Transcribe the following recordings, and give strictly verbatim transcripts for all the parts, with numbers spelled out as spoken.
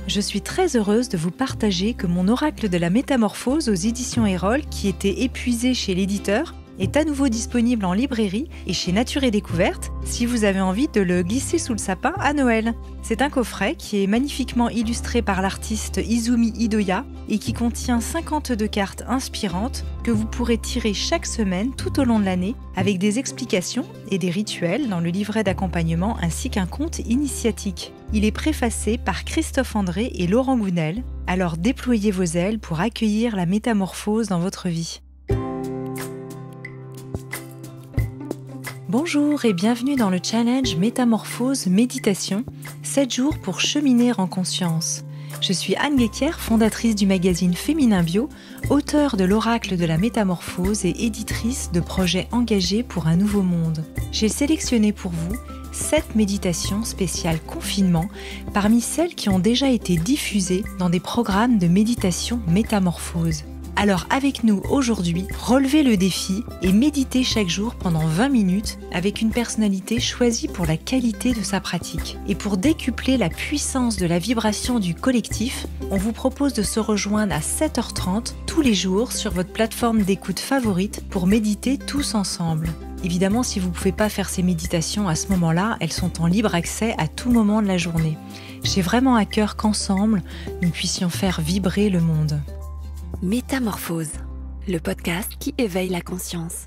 Je suis très heureuse de vous partager que mon oracle de la métamorphose aux éditions Erol, qui était épuisé chez l'éditeur, est à nouveau disponible en librairie et chez Nature et Découverte si vous avez envie de le glisser sous le sapin à Noël. C'est un coffret qui est magnifiquement illustré par l'artiste Izumi Idoya et qui contient cinquante-deux cartes inspirantes que vous pourrez tirer chaque semaine tout au long de l'année avec des explications et des rituels dans le livret d'accompagnement ainsi qu'un conte initiatique. Il est préfacé par Christophe André et Laurent Gounel, alors déployez vos ailes pour accueillir la métamorphose dans votre vie. Bonjour et bienvenue dans le challenge Métamorphose Méditation, sept jours pour cheminer en conscience. Je suis Anne Guéquière, fondatrice du magazine Féminin Bio, auteure de l'Oracle de la Métamorphose et éditrice de projets engagés pour un nouveau monde. J'ai sélectionné pour vous sept méditations spéciales confinement parmi celles qui ont déjà été diffusées dans des programmes de méditation métamorphose. Alors avec nous aujourd'hui, relevez le défi et méditez chaque jour pendant vingt minutes avec une personnalité choisie pour la qualité de sa pratique. Et pour décupler la puissance de la vibration du collectif, on vous propose de se rejoindre à sept heures trente tous les jours sur votre plateforme d'écoute favorite pour méditer tous ensemble. Évidemment, si vous ne pouvez pas faire ces méditations à ce moment-là, elles sont en libre accès à tout moment de la journée. J'ai vraiment à cœur qu'ensemble, nous puissions faire vibrer le monde. Métamorphose, le podcast qui éveille la conscience.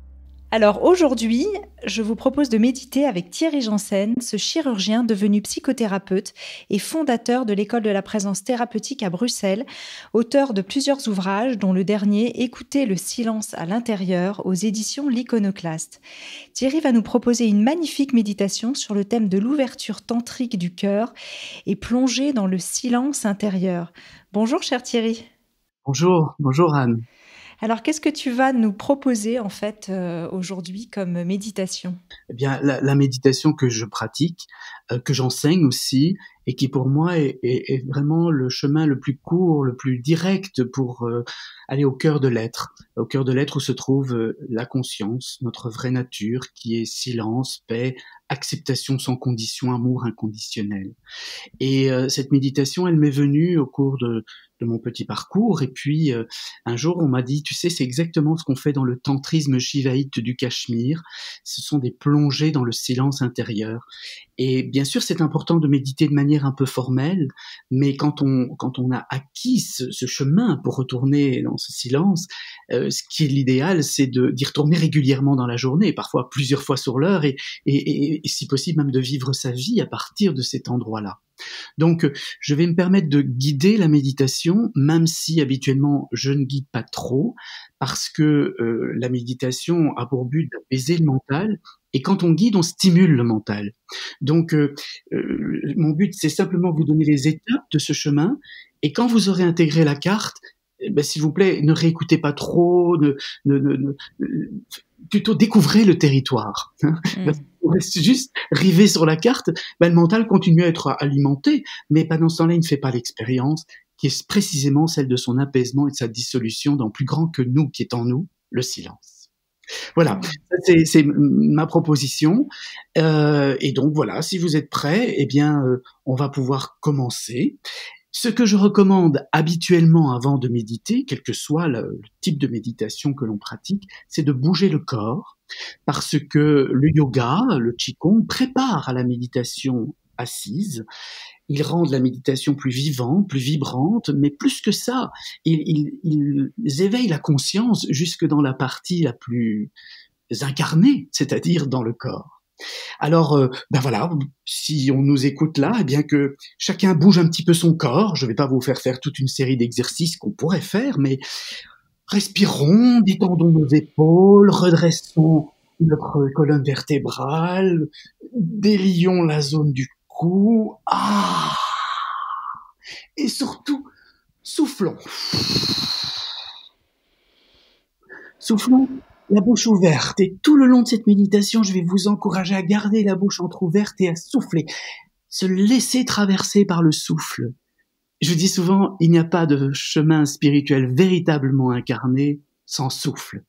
Alors aujourd'hui, je vous propose de méditer avec Thierry Janssen, ce chirurgien devenu psychothérapeute et fondateur de l'école de la présence thérapeutique à Bruxelles, auteur de plusieurs ouvrages dont le dernier « Écoutez le silence à l'intérieur » aux éditions L'Iconoclaste. Thierry va nous proposer une magnifique méditation sur le thème de l'ouverture tantrique du cœur et plonger dans le silence intérieur. Bonjour cher Thierry. Bonjour, bonjour Anne. Alors, qu'est-ce que tu vas nous proposer en fait euh, aujourd'hui comme méditation ? Eh bien, la, la méditation que je pratique, euh, que j'enseigne aussi, et qui pour moi est, est, est vraiment le chemin le plus court, le plus direct pour euh, aller au cœur de l'être, au cœur de l'être où se trouve euh, la conscience, notre vraie nature, qui est silence, paix, acceptation sans condition, amour inconditionnel. Et euh, cette méditation, elle m'est venue au cours de de mon petit parcours, et puis euh, un jour on m'a dit, tu sais, c'est exactement ce qu'on fait dans le tantrisme shivaïte du Cachemire, ce sont des plongées dans le silence intérieur. Et bien sûr, c'est important de méditer de manière un peu formelle, mais quand on quand on a acquis ce, ce chemin pour retourner dans ce silence, euh, ce qui est l'idéal, c'est de d'y retourner régulièrement dans la journée, parfois plusieurs fois sur l'heure, et, et, et, et si possible même de vivre sa vie à partir de cet endroit-là. Donc, je vais me permettre de guider la méditation, même si habituellement je ne guide pas trop, parce que euh, la méditation a pour but d'apaiser le mental, et quand on guide, on stimule le mental. Donc, euh, euh, mon but, c'est simplement vous donner les étapes de ce chemin, et quand vous aurez intégré la carte, eh ben, s'il vous plaît, ne réécoutez pas trop, ne, ne, ne, ne, plutôt découvrez le territoire. Mmh. Parce qu'on reste juste rivé sur la carte, ben, le mental continue à être alimenté, mais pendant ce temps-là, il ne fait pas l'expérience qui est précisément celle de son apaisement et de sa dissolution dans plus grand que nous, qui est en nous, le silence. Voilà, ça, c'est, c'est ma proposition. Euh, et donc voilà, si vous êtes prêts, eh bien, euh, on va pouvoir commencer. Ce que je recommande habituellement avant de méditer, quel que soit le, le type de méditation que l'on pratique, c'est de bouger le corps, parce que le yoga, le qigong, prépare à la méditation assise. Ils rendent la méditation plus vivante, plus vibrante, mais plus que ça, ils, ils, ils éveillent la conscience jusque dans la partie la plus incarnée, c'est-à-dire dans le corps. Alors, euh, ben voilà, si on nous écoute là, eh bien que chacun bouge un petit peu son corps. Je ne vais pas vous faire faire toute une série d'exercices qu'on pourrait faire, mais respirons, détendons nos épaules, redressons notre colonne vertébrale, délions la zone du cou. Ah! Et surtout, soufflons. Soufflons la bouche ouverte, et tout le long de cette méditation, je vais vous encourager à garder la bouche entrouverte et à souffler, se laisser traverser par le souffle. Je dis souvent, il n'y a pas de chemin spirituel véritablement incarné sans souffle.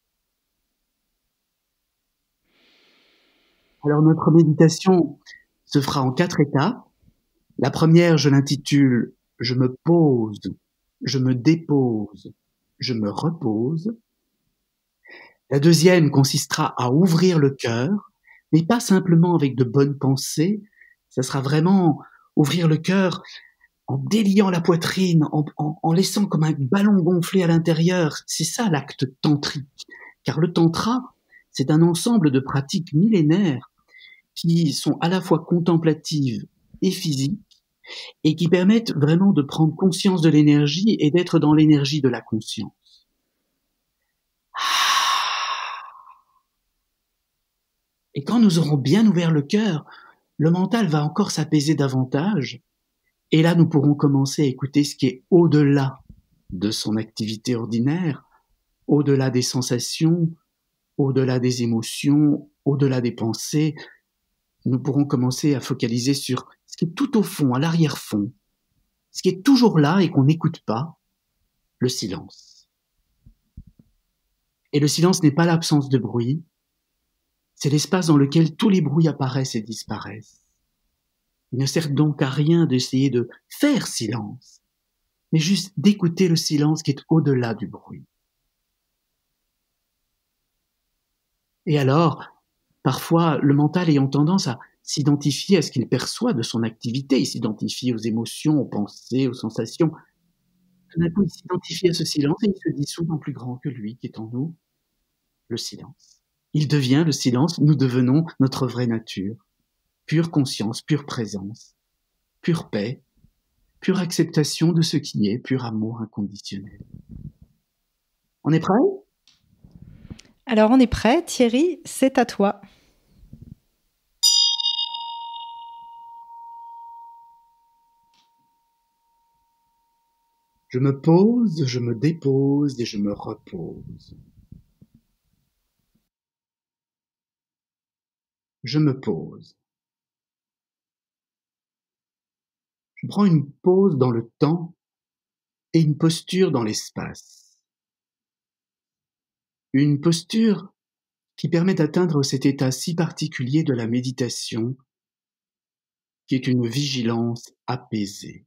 Alors notre méditation se fera en quatre étapes. La première, je l'intitule « Je me pose, je me dépose, je me repose ». La deuxième consistera à ouvrir le cœur, mais pas simplement avec de bonnes pensées, ça sera vraiment ouvrir le cœur en déliant la poitrine, en, en, en laissant comme un ballon gonflé à l'intérieur. C'est ça l'acte tantrique, car le tantra, c'est un ensemble de pratiques millénaires qui sont à la fois contemplatives et physiques, et qui permettent vraiment de prendre conscience de l'énergie et d'être dans l'énergie de la conscience. Et quand nous aurons bien ouvert le cœur, le mental va encore s'apaiser davantage, et là nous pourrons commencer à écouter ce qui est au-delà de son activité ordinaire, au-delà des sensations, au-delà des émotions, au-delà des pensées. Nous pourrons commencer à focaliser sur ce qui est tout au fond, à l'arrière-fond, ce qui est toujours là et qu'on n'écoute pas, le silence. Et le silence n'est pas l'absence de bruit, c'est l'espace dans lequel tous les bruits apparaissent et disparaissent. Il ne sert donc à rien d'essayer de faire silence, mais juste d'écouter le silence qui est au-delà du bruit. Et alors, parfois, le mental ayant tendance à s'identifier à ce qu'il perçoit de son activité, il s'identifie aux émotions, aux pensées, aux sensations. Tout d'un coup, il s'identifie à ce silence et il se dissout dans plus grand que lui, qui est en nous, le silence. Il devient le silence, nous devenons notre vraie nature. Pure conscience, pure présence, pure paix, pure acceptation de ce qui est, pur amour inconditionnel. On est prêt ? Alors on est prêt, Thierry, c'est à toi. Je me pose, je me dépose et je me repose. Je me pose. Je prends une pause dans le temps et une posture dans l'espace. Une posture qui permet d'atteindre cet état si particulier de la méditation, qui est une vigilance apaisée.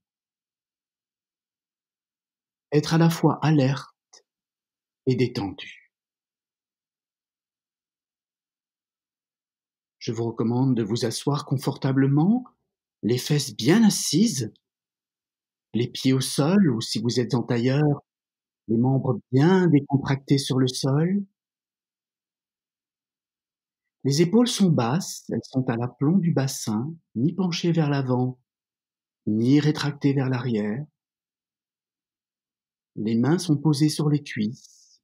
Être à la fois alerte et détendu. Je vous recommande de vous asseoir confortablement, les fesses bien assises, les pieds au sol, ou si vous êtes en tailleur, les membres bien décontractés sur le sol. Les épaules sont basses, elles sont à l'aplomb du bassin, ni penchées vers l'avant, ni rétractées vers l'arrière. Les mains sont posées sur les cuisses.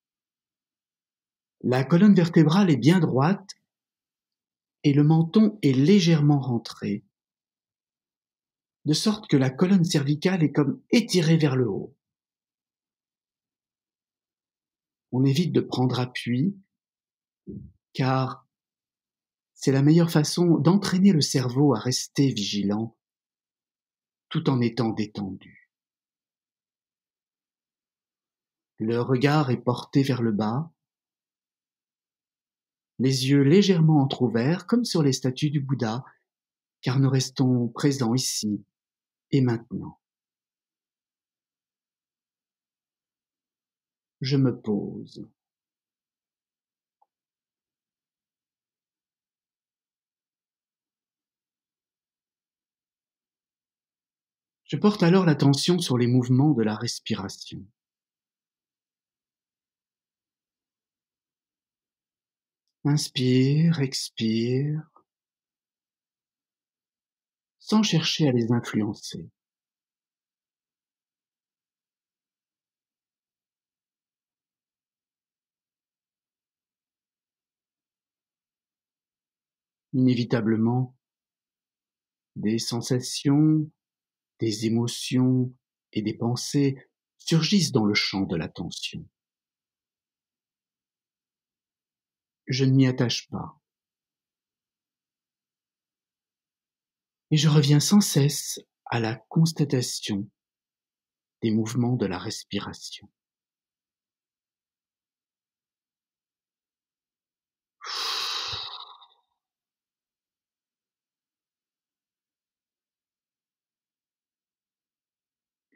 La colonne vertébrale est bien droite et le menton est légèrement rentré, de sorte que la colonne cervicale est comme étirée vers le haut. On évite de prendre appui, car c'est la meilleure façon d'entraîner le cerveau à rester vigilant, tout en étant détendu. Le regard est porté vers le bas, les yeux légèrement entr'ouverts, comme sur les statues du Bouddha, car nous restons présents ici et maintenant. Je me pose. Je porte alors l'attention sur les mouvements de la respiration. Inspire, expire, sans chercher à les influencer. Inévitablement, des sensations, des émotions et des pensées surgissent dans le champ de l'attention. Je ne m'y attache pas. Et je reviens sans cesse à la constatation des mouvements de la respiration.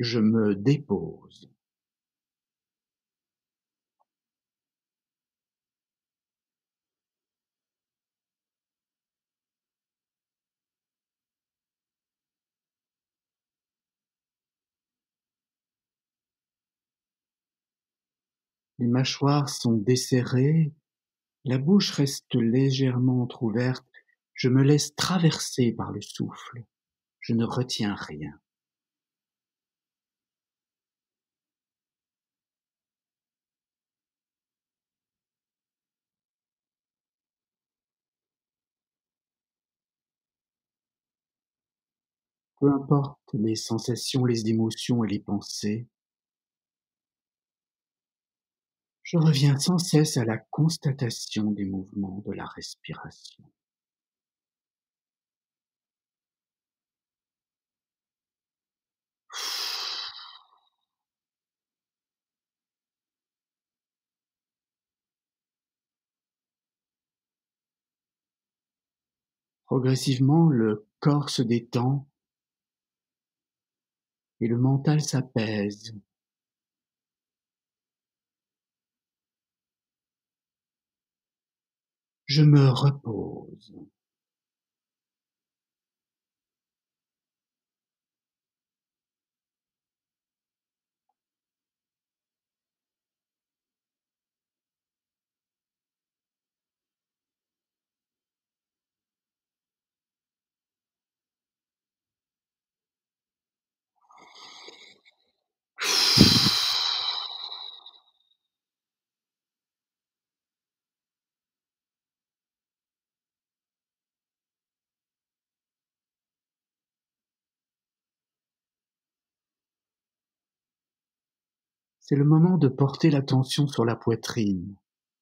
Je me dépose. Les mâchoires sont desserrées, la bouche reste légèrement entr'ouverte, je me laisse traverser par le souffle, je ne retiens rien. Peu importe les sensations, les émotions et les pensées, je reviens sans cesse à la constatation des mouvements de la respiration. Progressivement, le corps se détend et le mental s'apaise. Je me repose. C'est le moment de porter l'attention sur la poitrine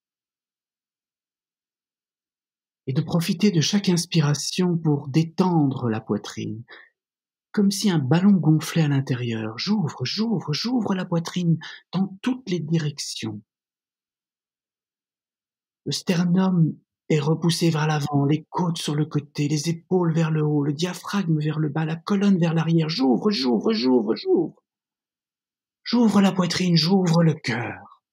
et de profiter de chaque inspiration pour détendre la poitrine, comme si un ballon gonflait à l'intérieur. J'ouvre, j'ouvre, j'ouvre la poitrine dans toutes les directions. Le sternum est repoussé vers l'avant, les côtes sur le côté, les épaules vers le haut, le diaphragme vers le bas, la colonne vers l'arrière. J'ouvre, j'ouvre, j'ouvre, j'ouvre. J'ouvre la poitrine, j'ouvre le cœur.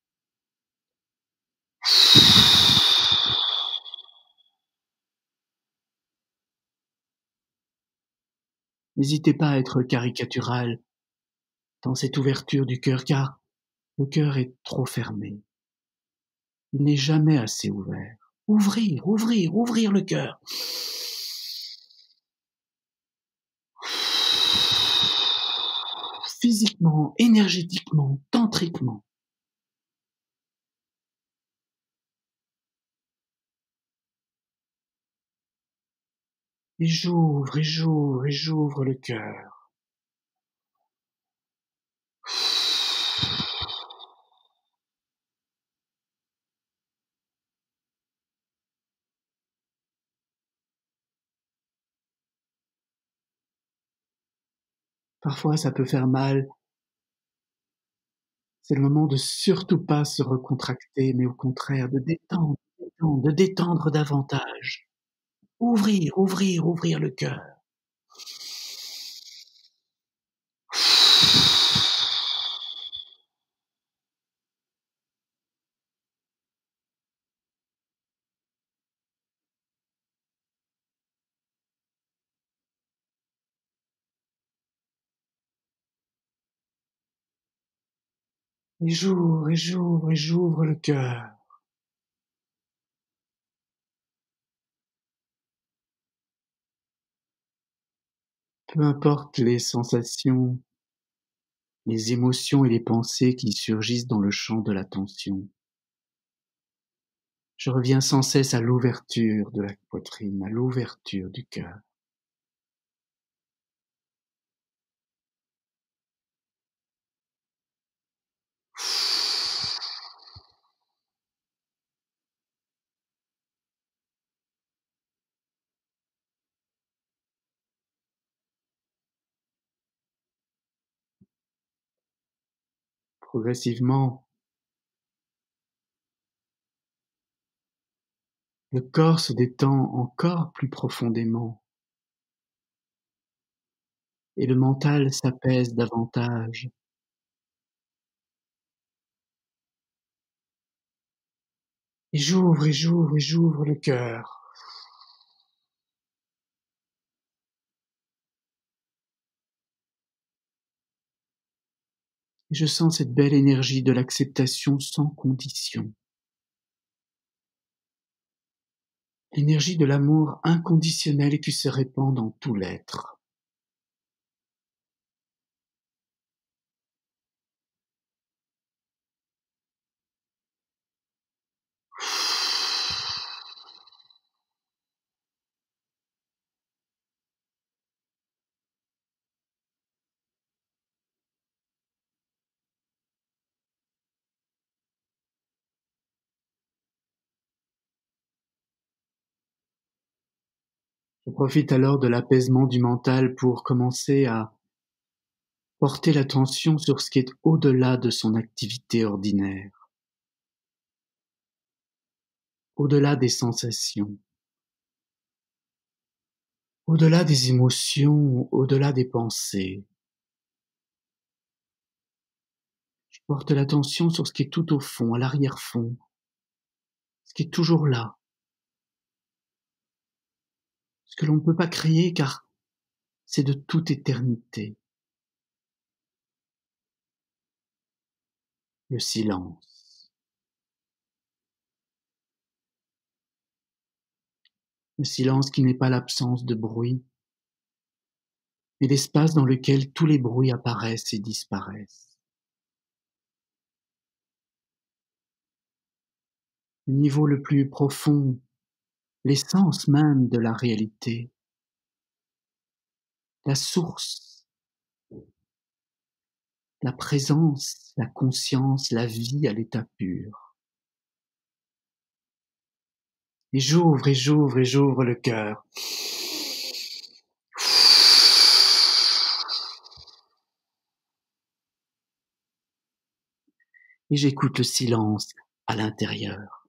N'hésitez pas à être caricatural dans cette ouverture du cœur, car le cœur est trop fermé. Il n'est jamais assez ouvert. Ouvrir, ouvrir, ouvrir le cœur. Physiquement, énergétiquement, tantriquement. Et j'ouvre, et j'ouvre, et j'ouvre le cœur. Parfois, ça peut faire mal. C'est le moment de surtout pas se recontracter, mais au contraire, de détendre, détendre, de détendre davantage. Ouvrir, ouvrir, ouvrir le cœur. Et j'ouvre, et j'ouvre, et j'ouvre le cœur. Peu importe les sensations, les émotions et les pensées qui surgissent dans le champ de l'attention. Je reviens sans cesse à l'ouverture de la poitrine, à l'ouverture du cœur. Progressivement, le corps se détend encore plus profondément. et le mental s'apaise davantage. Et j'ouvre et j'ouvre et j'ouvre le cœur. Et je sens cette belle énergie de l'acceptation sans condition. L'énergie de l'amour inconditionnel qui se répand dans tout l'être. Je profite alors de l'apaisement du mental pour commencer à porter l'attention sur ce qui est au-delà de son activité ordinaire, au-delà des sensations, au-delà des émotions, au-delà des pensées. Je porte l'attention sur ce qui est tout au fond, à l'arrière-fond, ce qui est toujours là, ce que l'on ne peut pas créer car c'est de toute éternité. Le silence. Le silence qui n'est pas l'absence de bruit, mais l'espace dans lequel tous les bruits apparaissent et disparaissent. Le niveau le plus profond, l'essence même de la réalité, la source, la présence, la conscience, la vie à l'état pur. Et j'ouvre et j'ouvre et j'ouvre le cœur. Et j'écoute le silence à l'intérieur.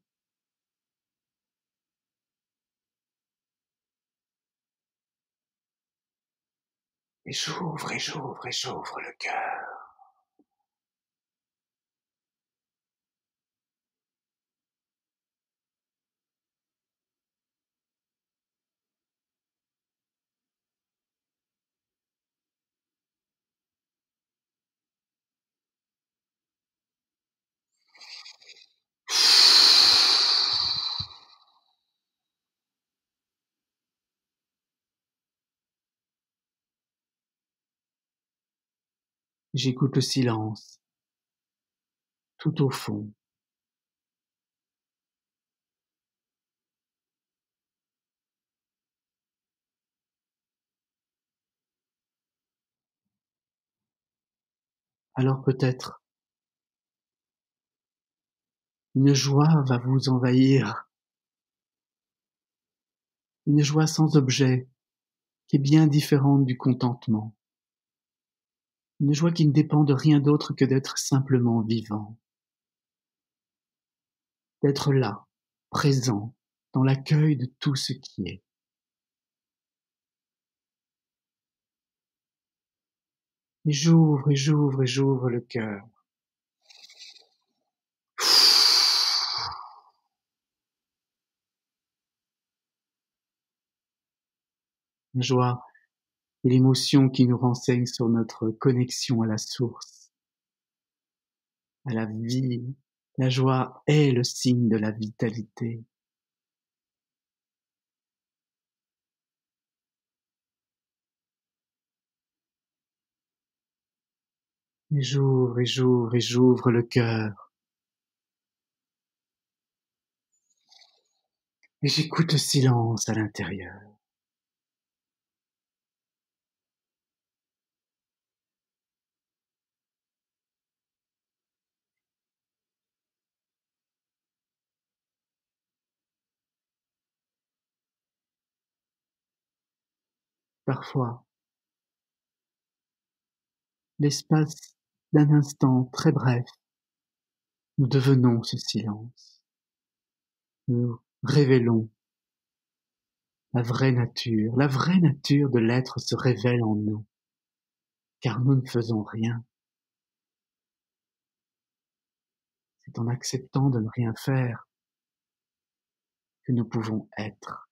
Et j'ouvre et j'ouvre et j'ouvre le cœur. J'écoute le silence, tout au fond. Alors peut-être une joie va vous envahir, une joie sans objet, qui est bien différente du contentement. Une joie qui ne dépend de rien d'autre que d'être simplement vivant. D'être là, présent, dans l'accueil de tout ce qui est. Et j'ouvre et j'ouvre et j'ouvre le cœur. La joie et l'émotion qui nous renseigne sur notre connexion à la source, à la vie. La joie est le signe de la vitalité. Et j'ouvre et j'ouvre et j'ouvre le cœur. Et j'écoute le silence à l'intérieur. Parfois, l'espace d'un instant très bref, nous devenons ce silence. Nous révélons la vraie nature. La vraie nature de l'être se révèle en nous. car nous ne faisons rien. C'est en acceptant de ne rien faire que nous pouvons être.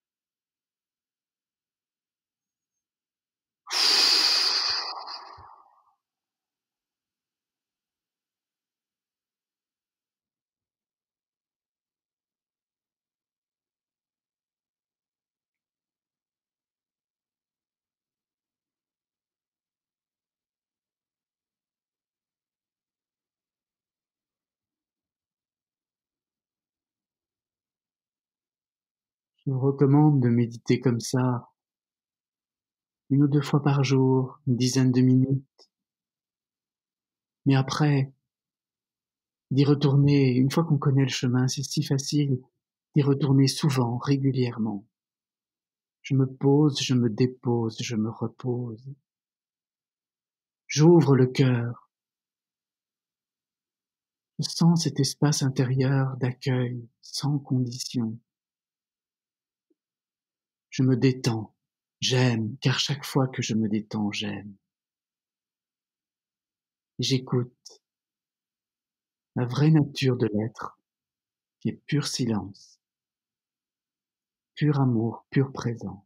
Je vous recommande de méditer comme ça, une ou deux fois par jour, une dizaine de minutes. Mais après, d'y retourner, une fois qu'on connaît le chemin, c'est si facile, d'y retourner souvent, régulièrement. Je me pose, je me dépose, je me repose. J'ouvre le cœur. Je sens cet espace intérieur d'accueil, sans condition. Je me détends, j'aime, car chaque fois que je me détends, j'aime. J'écoute la vraie nature de l'être, qui est pur silence, pur amour, pure présence.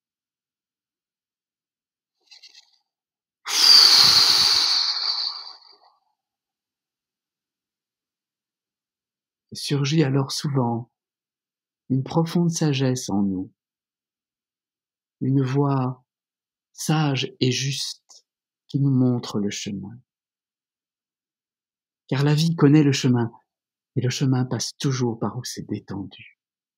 Et surgit alors souvent une profonde sagesse en nous, une voix sage et juste qui nous montre le chemin. Car la vie connaît le chemin, et le chemin passe toujours par où c'est détendu.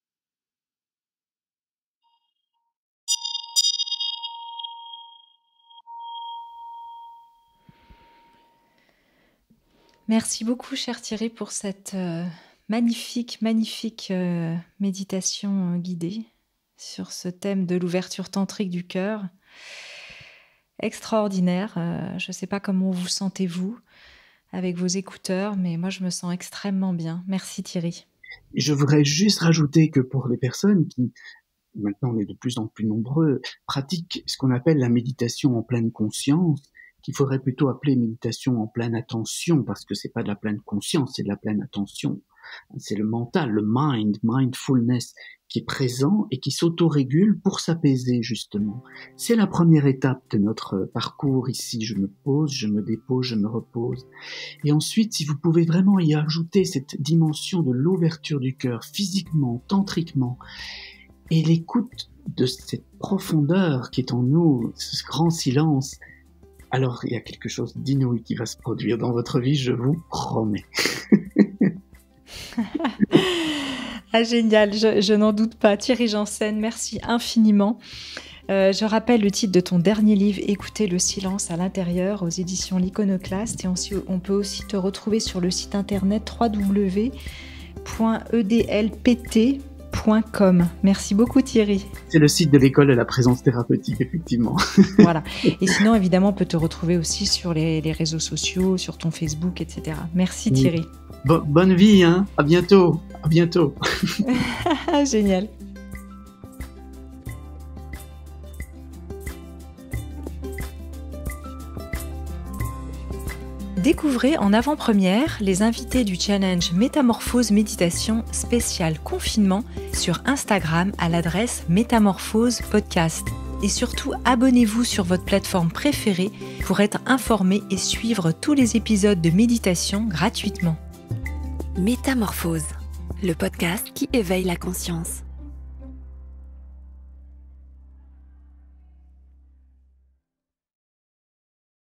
Merci beaucoup, cher Thierry, pour cette euh, magnifique, magnifique euh, méditation euh, guidée sur ce thème de l'ouverture tantrique du cœur. Extraordinaire. Euh, je ne sais pas comment vous sentez-vous avec vos écouteurs, mais moi, je me sens extrêmement bien. Merci, Thierry. Je voudrais juste rajouter que pour les personnes qui, maintenant on est de plus en plus nombreux, pratiquent ce qu'on appelle la méditation en pleine conscience, qu'il faudrait plutôt appeler méditation en pleine attention, parce que c'est pas de la pleine conscience, c'est de la pleine attention. C'est le mental, le mind, mindfulness, qui est présent et qui s'autorégule pour s'apaiser, justement. C'est la première étape de notre parcours ici. Je me pose, je me dépose, je me repose. Et ensuite, si vous pouvez vraiment y ajouter cette dimension de l'ouverture du cœur, physiquement, tantriquement, et l'écoute de cette profondeur qui est en nous, ce grand silence, alors il y a quelque chose d'inouï qui va se produire dans votre vie, je vous promets. Ah, génial, je, je n'en doute pas. Thierry Janssen, merci infiniment. Euh, je rappelle le titre de ton dernier livre, Écoutez le silence à l'intérieur, aux éditions L'Iconoclaste. Et on, on peut aussi te retrouver sur le site internet w w w point e d l p t point com. Merci beaucoup, Thierry. C'est le site de l'école de la présence thérapeutique, effectivement. Voilà. Et sinon, évidemment, on peut te retrouver aussi sur les, les réseaux sociaux, sur ton Facebook, et cetera. Merci, oui. Thierry. Bo- bonne vie, hein. À bientôt. À bientôt. Génial. Découvrez en avant-première les invités du challenge Métamorphose Méditation spécial confinement sur Instagram à l'adresse Métamorphose Podcast. Et surtout, abonnez-vous sur votre plateforme préférée pour être informé et suivre tous les épisodes de méditation gratuitement. Métamorphose, le podcast qui éveille la conscience.